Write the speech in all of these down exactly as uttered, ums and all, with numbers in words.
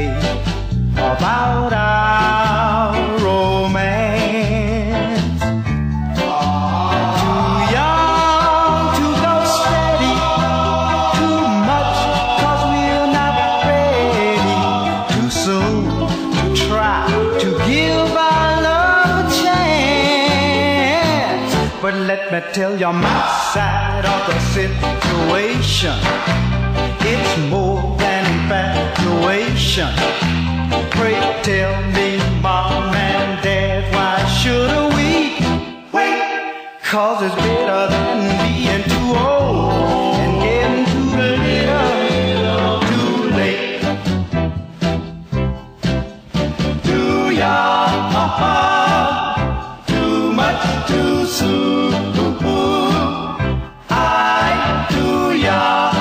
say about our romance. Too young to go steady, too much 'cause we're not ready, too soon to try to give our love a chance. But let me tell you my side of the situation. It's more than infatuation. Pray tell me, Mom and Dad, why should we wait? 'Cause it's better than being too old and getting too little, too late. Too young, too much too soon. I'm too young,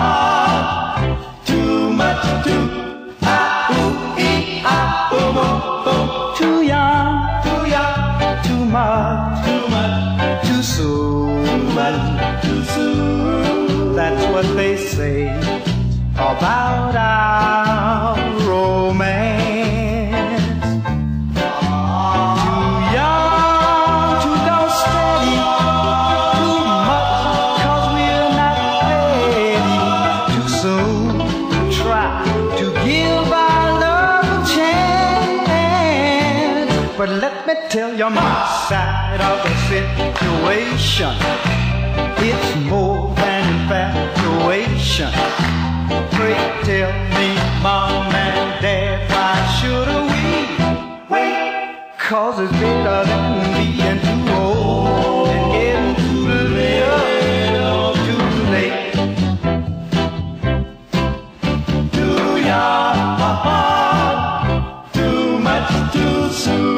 too much too ah ooh ee ah boom boom. Too young, too young, too much, too much, too soon, too much, too soon. That's what they say about our romance. Too young to go steady, too much 'cause we're not ready, too soon to try to give our love a chance. But let me tell you my side of the situation. It's more than infatuation. Pray tell me, Mom and Dad, why should we wait? 'Cause it's better than being too old and getting too little, too late. Too young, too much too soon.